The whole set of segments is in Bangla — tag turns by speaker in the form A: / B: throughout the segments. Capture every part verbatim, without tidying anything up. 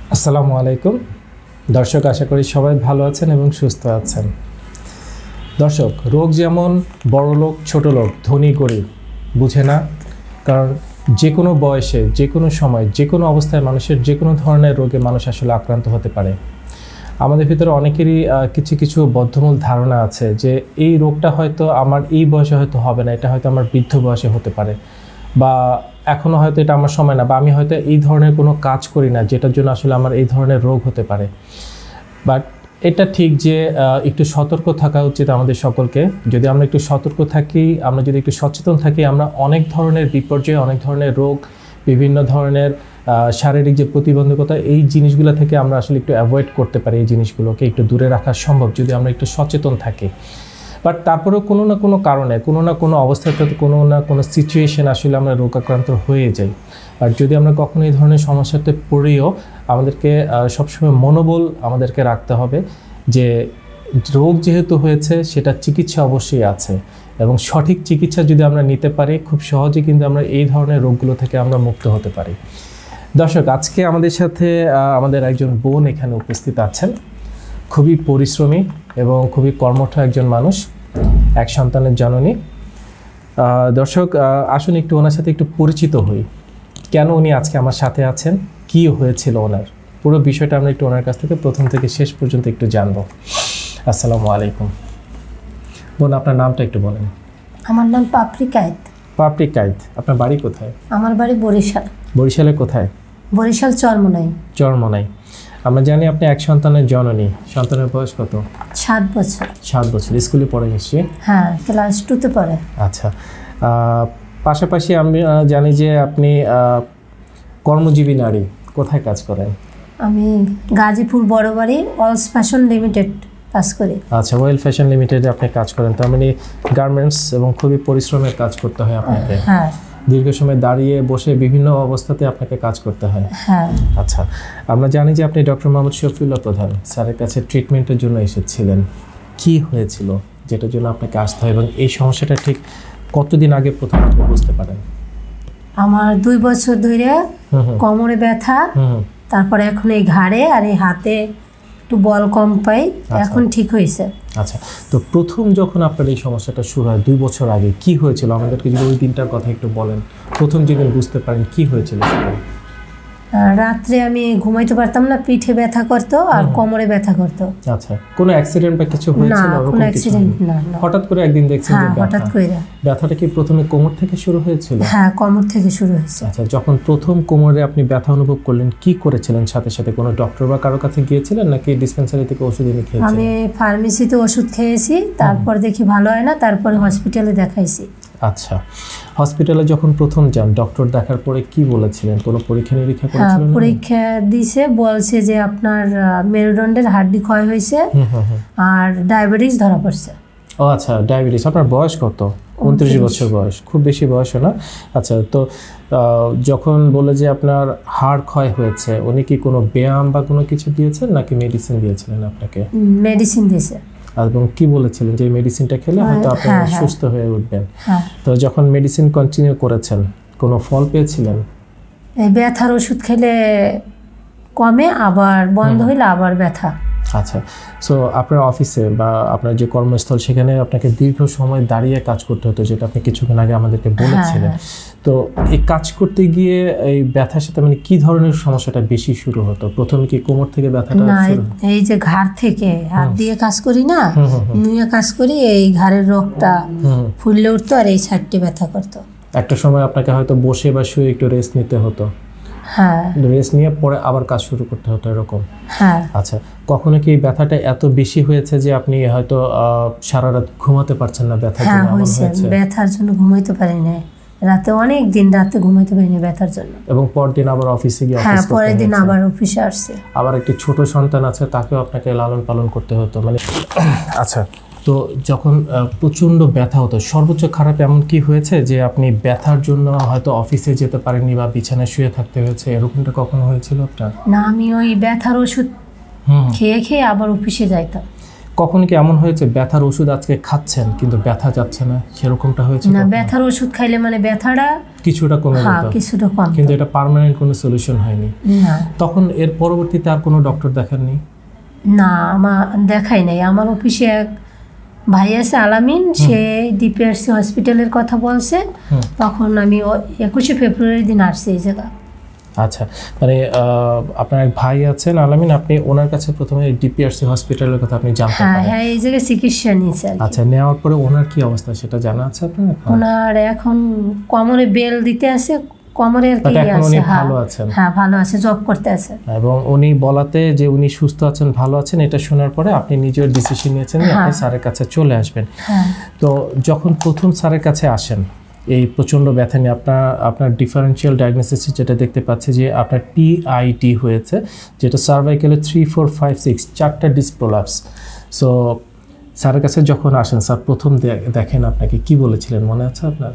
A: আসসালামু আলাইকুম দর্শক, আশা করি সবাই ভালো আছেন এবং সুস্থ আছেন। দর্শক, রোগ যেমন বড় লোক ছোট লোক ধনী গরিব বুঝে না, কারণ যে কোনো বয়সে যে কোনো সময় যে কোনো অবস্থায় মানুষের যে কোনো ধরনের রোগে মানুষ আসলে আক্রান্ত হতে পারে। আমাদের ভিতরে অনেকেরই কিছু কিছু বদ্ধমূল ধারণা আছে যে এই রোগটা হয়তো আমার এই বয়সে হয়তো হবে না, এটা হয়তো আমার বৃদ্ধ বয়সে হতে পারে, বা এখনও হয়তো এটা আমার সময় না, বা আমি হয়তো এই ধরনের কোনো কাজ করি না যেটার জন্য আসলে আমার এই ধরনের রোগ হতে পারে। বাট এটা ঠিক যে একটু সতর্ক থাকা উচিত আমাদের সকলকে। যদি আমরা একটু সতর্ক থাকি, আমরা যদি একটু সচেতন থাকি, আমরা অনেক ধরনের বিপর্যয়, অনেক ধরনের রোগ, বিভিন্ন ধরনের শারীরিক যে প্রতিবন্ধকতা, এই জিনিসগুলো থেকে আমরা আসলে একটু অ্যাভয়েড করতে পারি। এই জিনিসগুলোকে একটু দূরে রাখা সম্ভব যদি আমরা একটু সচেতন থাকি। বাট তারপরেও কোনো না কোনো কারণে, কোনো না কোনো অবস্থাতে, কোনো না কোনো সিচুয়েশন আসলে আমরা রোগাক্রান্ত হয়ে যাই। আর যদি আমরা কখনো এই ধরনের সমস্যাতে পড়েও, আমাদেরকে সবসময় মনোবল আমাদেরকে রাখতে হবে যে রোগ যেহেতু হয়েছে সেটা চিকিৎসা অবশ্যই আছে, এবং সঠিক চিকিৎসা যদি আমরা নিতে পারি খুব সহজে কিন্তু আমরা এই ধরনের রোগগুলো থেকে আমরা মুক্ত হতে পারি। দর্শক, আজকে আমাদের সাথে আমাদের একজন বোন এখানে উপস্থিত আছেন, খুবই পরিশ্রমী এবং খুবই কর্মঠ একজন মানুষ, এক সন্তানের জননী। দর্শক, আসুন একটু ওনার সাথে একটু পরিচিত হই। কেন উনি আজকে আমার সাথে আছেন, কি হয়েছিল ওনার, পুরো বিষয়টা আমরা একটু ওনার কাছ থেকে প্রথম থেকে শেষ পর্যন্ত একটু জানবো। আসসালামু আলাইকুম বোন, আপনার নামটা একটু বলেন।
B: আমার নাম পাপড়ি কায়েত।
A: পাপড়ি কায়েত, আপনার বাড়ি কোথায়?
B: আমার বাড়ি বরিশাল।
A: বরিশালের কোথায়?
B: বরিশাল চরমোনাই।
A: চরমোনাই। আমরা জানি আপনি এক সন্তানের জননী। সন্তানের বয়স কত?
B: সাত বছর।
A: সাত বছর। স্কুলে পড়ে নিশ্চয়ই?
B: হ্যাঁ, ক্লাস টুতে পড়ে।
A: আচ্ছা, পাশাপাশি আমি জানি যে আপনি কর্মজীবী নারী। কোথায় কাজ করেন?
B: আমি Gazipur Barabari Wells Fashion Limited কাজ করি।
A: আচ্ছা, ওয়েল ফ্যাশন লিমিটেডে আপনি কাজ করেন, তার মানে গার্মেন্টস, এবং খুবই পরিশ্রমের কাজ করতে হয় আপনাকে।
B: হ্যাঁ,
A: দীর্ঘ সময় দাঁড়িয়ে বসে বিভিন্ন অবস্থাতে আপনাকে কাজ করতে হয়।
B: হ্যাঁ।
A: আচ্ছা, আমরা জানি যে আপনি ডক্টর মোহাম্মদ শফিউল্লাহ প্রধান স্যারের কাছে ট্রিটমেন্টের জন্য এসেছিলেন। কি হয়েছিল যেটার জন্য আপনাকে আসতে হয়, এবং এই সমস্যাটা ঠিক কতদিন আগে প্রথম আপনি বুঝতে পারেন?
B: আমার দুই বছর ধরে কোমরে ব্যথা, তারপরে এখন এই ঘাড়ে আর এই হাতে একটু বল কম পাই, এখন ঠিক হয়েছে।
A: আচ্ছা, তো প্রথম যখন আপনার এই সমস্যাটা শুরু হয় দুই বছর আগে, কি হয়েছিল আমাদেরকে যদি ওই দিনটার কথা একটু বলেন। প্রথম যেদিন বুঝতে পারেন কি হয়েছিল সেদিন?
B: রাত্রে আমি ঘুমাইতে পারতাম না, পিঠে ব্যথা করতো আর কোমরে ব্যথা করতো।
A: আচ্ছা, কোনো অ্যাক্সিডেন্ট বা কিছু হয়েছিল?
B: না, কোনো অ্যাক্সিডেন্ট না।
A: হঠাৎ করে একদিন দেখছেন যে
B: হঠাৎ করে
A: ব্যথাটা কি প্রথমে কোমর থেকে শুরু হয়েছিল?
B: হ্যাঁ, কোমর থেকে শুরু হয়েছে।
A: আচ্ছা, যখন প্রথম কোমরে আপনি ব্যথা অনুভব করলেন কি করেছিলেন? সাথে সাথে কোনো ডক্টর বা কারো কাছে গিয়েছিলেন নাকি ডিসপেন্সারি থেকে ওষুধ এনে খেয়েছিলেন?
B: আমি ফার্মেসিতে ওষুধ খেয়েছি, তারপর দেখি ভালো হয় না, তারপরে হসপিটালে দেখাইছি।
A: আচ্ছা, হসপিটালে যখন প্রথম যান ডক্টর দেখার পরে কি বলেছিলেন? কোনো পরীক্ষা নিরীক্ষা করেছিলেন?
B: পরীক্ষা দিয়েছে, বলছে যে আপনার মেরুদণ্ডের হাড়ি ক্ষয় হয়েছে আর ডায়াবেটিস ধরা পড়ছে।
A: ও আচ্ছা, ডায়াবেটিস। আপনার বয়স কত? উনত্রিশ বছর বয়স, খুব বেশি বয়স না। আচ্ছা, তো যখন বলে যে আপনার হাড় ক্ষয় হয়েছে, উনি কি কোনো ব্যায়াম বা কোনো কিছু দিয়েছেন নাকি মেডিসিন দিয়েছিলেন আপনাকে?
B: মেডিসিন দিয়েছে।
A: এবং কি বলেছিলেন যে মেডিসিনটা খেলে হয়তো আপনি সুস্থ হয়ে উঠবেন। তো যখন মেডিসিন কন্টিনিউ করেছেন কোনো ফল পেয়েছিলেন?
B: এই ব্যথার ওষুধ খেলে কমে, আবার বন্ধ হইলে আবার ব্যথা।
A: আচ্ছা, সো আপনার অফিসে বা আপনার যে কর্মস্থল সেখানে আপনাকে দীর্ঘ সময় দাঁড়িয়ে কাজ করতে হতো, যেটা আপনি কিছুক্ষণ আগে আমাদেরকে বলেছিলেন। তো এই কাজ করতে গিয়ে এই ব্যথার সাথে মানে কি ধরনের সমস্যাটা বেশি শুরু হতো? প্রথমে কি কোমর থেকে ব্যথাটা?
B: না, এই যে ঘাড় থেকে, হাত দিয়ে কাজ করি না, নুয়ে কাজ করি, এই ঘাড়ের রগটা ফুললে উঠতো আর এই সাইডটি ব্যথা করতো।
A: একটা সময় আপনাকে হয়তো বসে বা শুয়ে একটু রেস্ট নিতে হতো।
B: হ্যাঁ,
A: রেস্ট নিয়ে পরে আবার কাজ শুরু করতে হতো, এরকম?
B: হ্যাঁ।
A: আচ্ছা, কখনো কি ব্যথাটা এত বেশি হয়েছে যে আপনি হয়তো সারা রাত ঘুমাতে পারছেন না ব্যথার জন্য?
B: হ্যাঁ, হয়েছে। ব্যথার জন্য ঘুমাইতে পারি না রাতে, অনেক দিন রাতে ঘুমাইতে পারিনি ব্যথার জন্য। এবং
A: পরদিন আবার অফিসে গিয়ে?
B: হ্যাঁ, পরের দিন আবার অফিসে আসছে।
A: আবার একটি ছোট সন্তান আছে, তাকেও আপনাকে লালন পালন করতে হতো মানে। আচ্ছা, তো যখন প্রচণ্ড ব্যথা হতো, সর্বোচ্চ খারাপ এমন কি হয়েছে যে আপনি ব্যথার জন্য হয়তো অফিসে যেতে পারেননি বা বিছানায় শুয়ে থাকতে হয়েছে, এরকমটা কখনো হয়েছিল আপনার?
B: না, আমি ওই ব্যথার ওষুধ খেয়ে খেয়ে আবার অফিসে যাইতাম।
A: কখন কি এমন হয়েছে ব্যথার ওষুধ আজকে খাচ্ছেন কিন্তু ব্যথা যাচ্ছে না, সেরকমটা হয়েছে?
B: না, ব্যথার ওষুধ খাইলে মানে ব্যথাটা
A: কিছুটা কমে যেত,
B: কিছুটা কম,
A: কিন্তু এটা পার্মানেন্ট কোনো সলিউশন হয়নি।
B: না।
A: তখন এর পরবর্তীতে আর কোনো ডক্টর দেখাননি?
B: না, আমার দেখাই নাই। আমার অফিসে এক ভাই আছে আলামিন, সে ডিপিআরসি হসপিটালের কথা বলছে, তখন আমি একুশে ফেব্রুয়ারি দিন আসছি এই জায়গা।
A: আচ্ছা, মানে আপনার এক ভাই আছেন আলামিন, আপনি ওনার কাছে প্রথমে ডিপিআরসি হসপিটালের কথা আপনি জানতে পারেন?
B: হ্যাঁ, এই জায়গায় চিকিৎসা নিয়েছে।
A: আচ্ছা, নেওয়ার পরে ওনার কি অবস্থা সেটা জানা আছে আপনার?
B: ওনার এখন কোমরে বেল দিতে আছে, কোমরের কি আছে,
A: ভালো আছেন?
B: হ্যাঁ, ভালো আছে, জব করতে আছে।
A: এবং উনি বলাতে যে উনি সুস্থ আছেন, ভালো আছেন, এটা শোনার পরে আপনি নিজের ডিসিশন নিয়েছেন যে আপনি স্যারের কাছে চলে আসবেন। তো যখন প্রথম স্যারের কাছে আসেন এই প্রচণ্ড ব্যথা নিয়ে, আপনার আপনার ডিফারেন্সিয়াল ডায়াগনোসিস যেটা দেখতে পাচ্ছি যে আপনার টিআইটি হয়েছে, যেটা সার্ভাইকেলে থ্রি ফোর ফাইভ সিক্স চারটা ডিস্ক প্রোলাপস। সো স্যারের কাছে যখন আসেন, স্যার প্রথম দেখেন আপনাকে কি বলেছিলেন মনে আছে আপনার?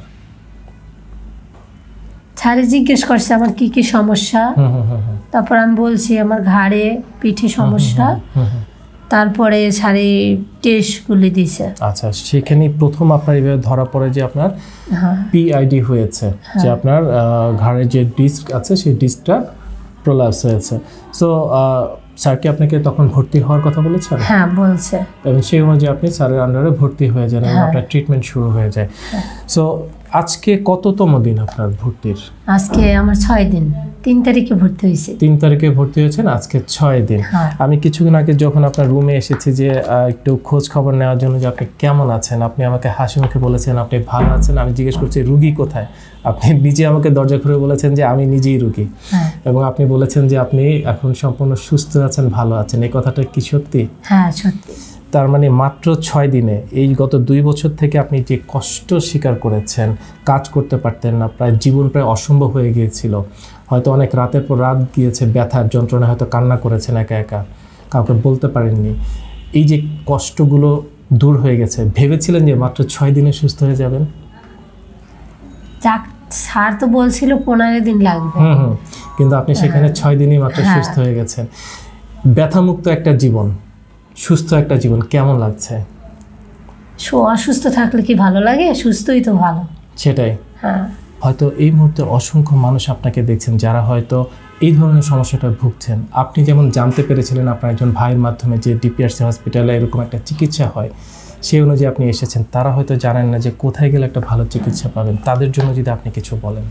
B: স্যারে জিজ্ঞেস করছে আমার কি কি সমস্যা, তারপর আমি বলছি আমার ঘাড়ে পিঠে সমস্যা, তারপরে স্যারে টেস্টগুলি দিয়েছে।
A: আচ্ছা, সেখানে প্রথম আপনার এইভাবে ধরা পড়ে যে আপনার পিআইডি হয়েছে, যে আপনার ঘাড়ের যে ডিস্ক আছে সেই ডিস্কটা প্রোলাপস হয়েছে। সো স্যার কি আপনাকে তখন ভর্তি হওয়ার কথা বলেছেন?
B: হ্যাঁ, বলছে।
A: এবং সেই অনুযায়ী আপনি স্যারের আন্ডারে ভর্তি হয়ে যান এবং আপনার ট্রিটমেন্ট শুরু হয়ে যায়। সো আজকে কততম দিন আপনার ভর্তির?
B: আজকে আমার ছয় দিন, তিন তারিখে ভর্তি হয়েছে।
A: তিন তারিখে ভর্তি হয়েছেন, আজকে ছয় দিন। আমি কিছুদিন আগে যখন আপনার রুমে এসেছি যে একটু খোঁজ খবর নেওয়ার জন্য যে আপনি কেমন আছেন, আপনি আমাকে হাসি মুখে বলেছেন আপনি ভালো আছেন। আমি জিজ্ঞেস করছি রুগী কোথায়, আপনি নিজে আমাকে দরজা খুলে বলেছেন যে আমি নিজেই রুগী, এবং আপনি বলেছেন যে আপনি এখন সম্পূর্ণ সুস্থ আছেন, ভালো আছেন। এই কথাটা কি সত্যি?
B: হ্যাঁ, সত্যি।
A: তার মানে মাত্র ছয় দিনে, এই গত দুই বছর থেকে আপনি যে কষ্ট স্বীকার করেছেন, কাজ করতে পারতেন না, প্রায় জীবন প্রায় অসম্ভব হয়ে গিয়েছিল, হয়তো অনেক রাতের পর রাত গিয়েছে, ব্যথার যন্ত্রণা হয়তো কান্না করেছেন একা একা, কাউকে বলতে পারেননি। এই যে কষ্টগুলো দূর হয়ে গেছে, ভেবেছিলেন যে মাত্র ছয় দিনে সুস্থ হয়ে যাবেন?
B: যাক, স্যার তো বলছিল পনেরো দিন লাগবে,
A: হুম হুম কিন্তু আপনি সেখানে ছয় দিনই মাত্র সুস্থ হয়ে গেছেন। ব্যথামুক্ত একটা জীবন, সুস্থ একটা জীবন কেমন লাগছে?
B: অসুস্থ থাকলে কি ভালো লাগে? সুস্থই তো ভালো।
A: সেটাই।
B: হ্যাঁ,
A: হয়তো এই মুহূর্তে অসংখ্য মানুষ আপনাকে দেখছেন যারা হয়তো এই ধরনের সমস্যাটা ভুগছেন। আপনি যেমন জানতে পেরেছিলেন আপনার একজন ভাইয়ের মাধ্যমে যে ডিপিআরসি হসপিটালে এরকম একটা চিকিৎসা হয়, সেই অনুযায়ী আপনি এসেছেন, তারা হয়তো জানেন না যে কোথায় গেলে একটা ভালো চিকিৎসা পাবেন। তাদের জন্য যদি আপনি কিছু বলেন।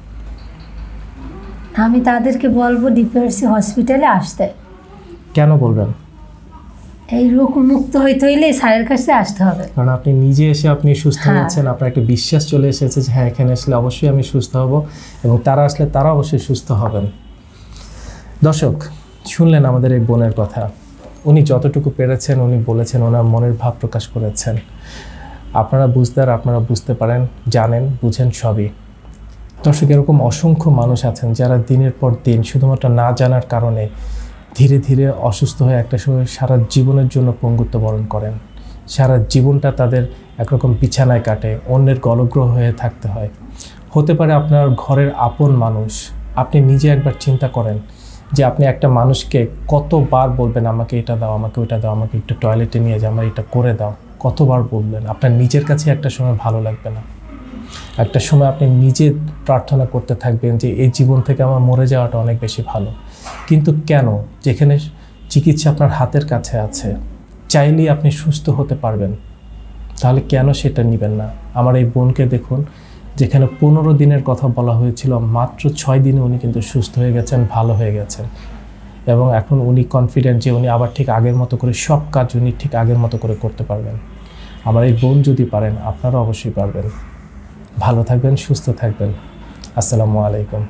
B: আমি তাদেরকে বলবো ডিপিআরসি হসপিটালে আসতে।
A: কেন বলবেন?
B: এই রোগ মুক্ত হইতে হইলে স্যারের কাছে আসতে হবে,
A: কারণ আপনি নিজে এসে আপনি সুস্থ হয়েছেন, আপনার একটা বিশ্বাস চলে এসেছে যে হ্যাঁ এখানে আসলে অবশ্যই আমি সুস্থ হব, এবং তারা আসলে তারা অবশ্যই সুস্থ হবেন। দর্শক, শুনলেন আমাদের এই বোনের কথা। উনি যতটুকু পেরেছেন উনি বলেছেন, ওনার মনের ভাব প্রকাশ করেছেন। আপনারা বুঝদার, আপনারা বুঝতে পারেন, জানেন, বুঝেন সবই। দর্শক, এরকম অসংখ্য মানুষ আছেন যারা দিনের পর দিন শুধুমাত্র না জানার কারণে ধীরে ধীরে অসুস্থ হয়ে একটা সময় সারা জীবনের জন্য পঙ্গুত্ব বরণ করেন। সারা জীবনটা তাদের একরকম বিছানায় কাটে, অন্যের গলগ্রহ হয়ে থাকতে হয়। হতে পারে আপনার ঘরের আপন মানুষ। আপনি নিজে একবার চিন্তা করেন যে আপনি একটা মানুষকে কতবার বলবেন আমাকে এটা দাও, আমাকে ওইটা দাও, আমাকে একটু টয়লেটে নিয়ে যাও, আমার এটা করে দাও। কতবার বলবেন? আপনার নিজের কাছে একটা সময় ভালো লাগবে না? একটা সময় আপনি নিজে প্রার্থনা করতে থাকবেন যে এই জীবন থেকে আমার মরে যাওয়াটা অনেক বেশি ভালো। কিন্তু কেন? যেখানে চিকিৎসা আপনার হাতের কাছে আছে, চাইলেই আপনি সুস্থ হতে পারবেন, তাহলে কেন সেটা নেবেন না? আমার এই বোনকে দেখুন, যেখানে পনেরো দিনের কথা বলা হয়েছিল, মাত্র ছয় দিনে উনি কিন্তু সুস্থ হয়ে গেছেন, ভালো হয়ে গেছেন, এবং এখন উনি কনফিডেন্ট যে উনি আবার ঠিক আগের মতো করে সব কাজ উনি ঠিক আগের মতো করে করতে পারবেন। আমার এই বোন যদি পারেন, আপনারা অবশ্যই পারবেন। ভালো থাকবেন, সুস্থ থাকবেন। আসসালামু আলাইকুম।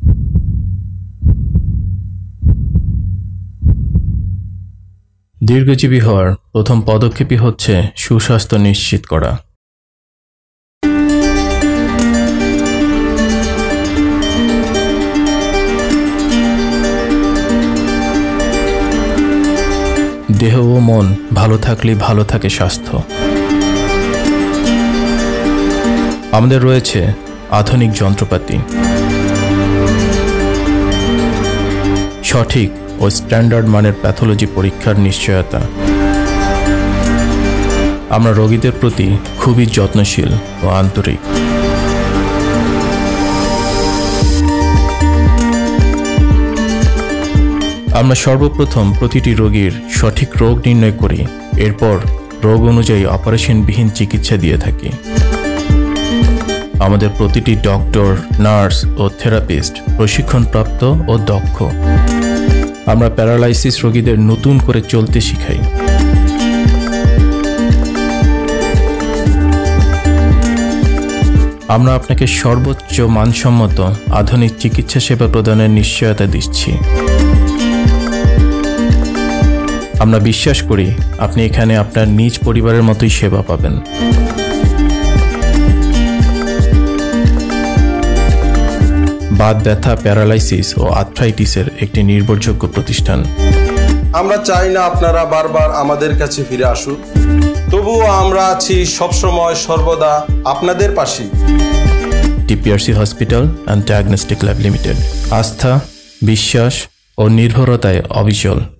C: দীর্ঘজীবী হওয়ার প্রথম পদক্ষেপই হচ্ছে সুস্বাস্থ্য নিশ্চিত করা। দেহ ও মন ভালো থাকলেই ভালো থাকে স্বাস্থ্য। আমাদের রয়েছে আধুনিক যন্ত্রপাতি, সঠিক ও স্ট্যান্ডার্ড মানের প্যাথোলজি পরীক্ষার নিশ্চয়তা, আমরা রোগীদের প্রতি খুবই যত্নশীল ও আন্তরিক। আমরা সর্বপ্রথম প্রতিটি রোগীর সঠিক রোগ নির্ণয় করি, এরপর রোগ অনুযায়ী অপারেশনবিহীন চিকিৎসা দিয়ে থাকি। আমাদের প্রতিটি ডক্টর, নার্স ও থেরাপিস্ট প্রশিক্ষণপ্রাপ্ত ও দক্ষ। আমরা প্যারালাইসিস রোগীদের নতুন করে চলতে শিখাই। আমরা আপনাকে সর্বোচ্চ মানসম্মত আধুনিক চিকিৎসা সেবা প্রদানের নিশ্চয়তা দিচ্ছি। আমরা বিশ্বাস করি আপনি এখানে আপনার নিজ পরিবারের মতোই সেবা পাবেন। বাত ব্যথা, প্যারালাইসিস ও আর্থ্রাইটিসের একটি নির্ভরযোগ্য প্রতিষ্ঠান।
D: আমরা চাই না আপনারা বারবার আমাদের কাছে ফিরে আসুন, তবুও আমরা আছি সবসময় সর্বদা আপনাদের পাশে।
C: DPRC hospital and diagnostic lab limited, আস্থা, বিশ্বাস ও নির্ভরতায় অবিচল।